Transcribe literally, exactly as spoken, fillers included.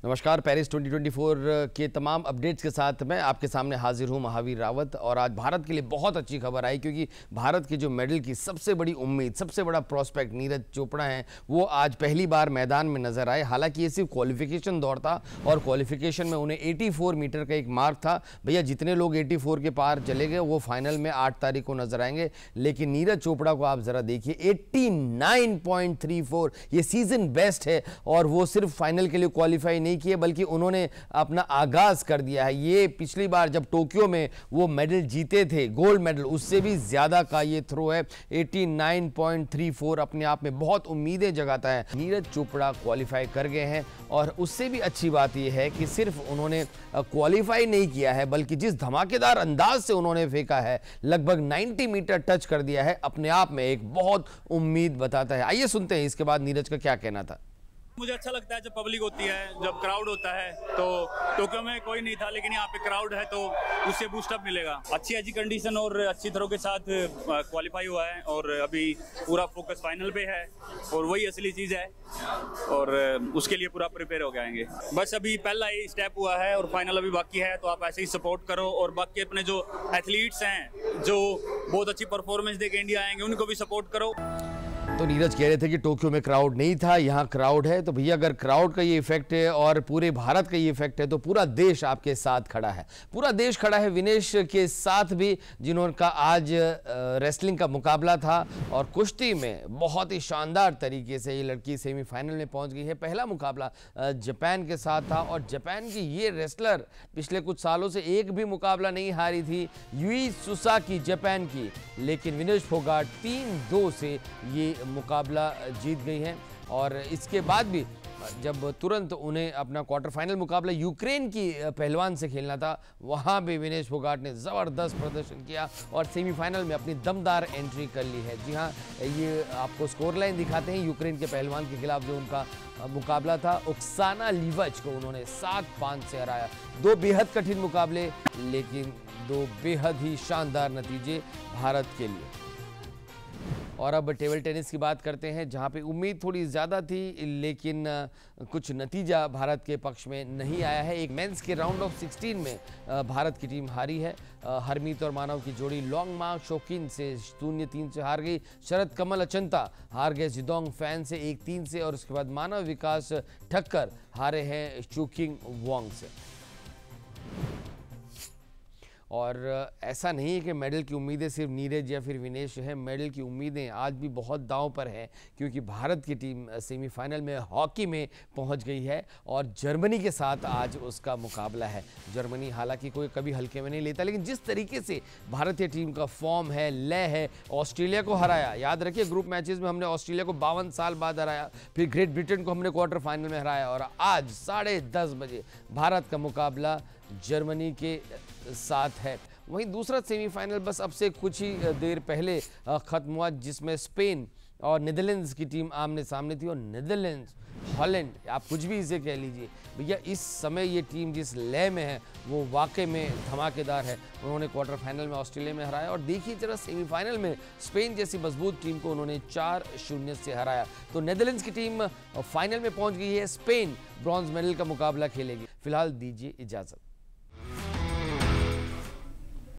नमस्कार। Paris twenty twenty four के तमाम अपडेट्स के साथ मैं आपके सामने हाजिर हूं महावीर रावत। और आज भारत के लिए बहुत अच्छी खबर आई, क्योंकि भारत की जो मेडल की सबसे बड़ी उम्मीद, सबसे बड़ा प्रोस्पेक्ट नीरज चोपड़ा हैं, वो आज पहली बार मैदान में नजर आए। हालांकि ये सिर्फ क्वालिफिकेशन दौर था और क्वालिफिकेशन में उन्हें चौरासी मीटर का एक मार्क था। भैया जितने लोग चौरासी के पार चले गए वो फाइनल में आठ तारीख को नजर आएंगे। लेकिन नीरज चोपड़ा को आप जरा देखिए, नवासी पॉइंट तीन चार ये सीजन बेस्ट है। और वो सिर्फ फाइनल के लिए क्वालिफाई नहीं किए बल्कि उन्होंने अपना आगाज कर दिया है। ये पिछली बार जब टोक्यो में वो मेडल जीते थे, गोल्ड मेडल, उससे भी ज्यादा का ये थ्रो है। नवासी पॉइंट तीन चार अपने आप में बहुत उम्मीदें जगाता है। नीरज चोपड़ा क्वालिफाई कर गए हैं और उससे भी अच्छी बात यह है कि सिर्फ उन्होंने क्वालिफाई नहीं किया है बल्कि जिस धमाकेदार अंदाज से उन्होंने फेंका है, लगभग नब्बे मीटर टच कर दिया है, अपने आप में एक बहुत उम्मीद बताता है। आइए सुनते हैं इसके बाद नीरज का क्या कहना था। मुझे अच्छा लगता है जब पब्लिक होती है, जब क्राउड होता है। तो टोक्यो में कोई नहीं था लेकिन यहाँ पे क्राउड है तो उससे बूस्टअप मिलेगा। अच्छी अच्छी कंडीशन और अच्छी तरह के साथ क्वालिफाई हुआ है और अभी पूरा फोकस फाइनल पे है और वही असली चीज़ है और उसके लिए पूरा प्रिपेयर हो जाएंगे। बस अभी पहला ही स्टेप हुआ है और फाइनल अभी बाकी है, तो आप ऐसे ही सपोर्ट करो और बाकी अपने जो एथलीट्स हैं जो बहुत अच्छी परफॉर्मेंस देके इंडिया आएंगे उनको भी सपोर्ट करो। तो नीरज कह रहे थे कि टोक्यो में क्राउड नहीं था, यहाँ क्राउड है। तो भैया अगर क्राउड का ये इफेक्ट है और पूरे भारत का ये इफेक्ट है तो पूरा देश आपके साथ खड़ा है। पूरा देश खड़ा है विनेश के साथ भी, जिन्होंने आज रेसलिंग का मुकाबला था और कुश्ती में बहुत ही शानदार तरीके से ये लड़की सेमीफाइनल में पहुंच गई है। पहला मुकाबला जापान के साथ था और जापान की ये रेसलर पिछले कुछ सालों से एक भी मुकाबला नहीं हारी थी, यूई सुसाकी जापान की। लेकिन विनेश फोगाट तीन दो से ये मुकाबला जीत गई हैं। और इसके बाद भी जब तुरंत उन्हें अपना क्वार्टर फाइनल मुकाबला यूक्रेन की पहलवान से खेलना था, वहां भी विनेश फोगाट ने ज़बरदस्त प्रदर्शन किया और सेमीफाइनल में अपनी दमदार एंट्री कर ली है। जी हां, ये आपको स्कोर लाइन दिखाते हैं। यूक्रेन के पहलवान के खिलाफ जो उनका मुकाबला था, ओक्साना लिवच को उन्होंने सात पाँच से हराया। दो बेहद कठिन मुकाबले, लेकिन दो बेहद ही शानदार नतीजे भारत के लिए। और अब टेबल टेनिस की बात करते हैं, जहां पे उम्मीद थोड़ी ज़्यादा थी लेकिन कुछ नतीजा भारत के पक्ष में नहीं आया है। एक मेंस के राउंड ऑफ सिक्सटीन में भारत की टीम हारी है। हरमीत और मानव की जोड़ी लॉन्ग मा शोकिन से शून्य तीन से हार गई। शरद कमल अचंता हार गए जिदोंग फैन से एक तीन से। और उसके बाद मानव विकास ठक्कर हारे हैं चुकिंग वोंग से। और ऐसा नहीं है कि मेडल की उम्मीदें सिर्फ नीरज या फिर विनेश है। मेडल की उम्मीदें आज भी बहुत दांव पर हैं, क्योंकि भारत की टीम सेमीफाइनल में हॉकी में पहुंच गई है और जर्मनी के साथ आज उसका मुकाबला है। जर्मनी हालांकि कोई कभी हल्के में नहीं लेता, लेकिन जिस तरीके से भारतीय टीम का फॉर्म है, लय है, ऑस्ट्रेलिया को हराया। याद रखिए, ग्रुप मैचेस में हमने ऑस्ट्रेलिया को बावन साल बाद हराया, फिर ग्रेट ब्रिटेन को हमने क्वार्टर फाइनल में हराया और आज साढ़े दस बजे भारत का मुकाबला जर्मनी के साथ है। वहीं दूसरा सेमीफाइनल बस अब से कुछ ही देर पहले खत्म हुआ, जिसमें स्पेन और नीदरलैंड्स की टीम आमने सामने थी। और नीदरलैंड्स, हॉलैंड, आप कुछ भी इसे कह लीजिए भैया, इस समय ये टीम जिस लय में है वो वाकई में धमाकेदार है। उन्होंने क्वार्टर फाइनल में ऑस्ट्रेलिया में हराया और देखिए जरा सेमीफाइनल में स्पेन जैसी मजबूत टीम को उन्होंने चार शून्य से हराया। तो नीदरलैंड्स की टीम फाइनल में पहुंच गई है। स्पेन ब्रॉन्ज मेडल का मुकाबला खेलेगी। फिलहाल दीजिए इजाजत।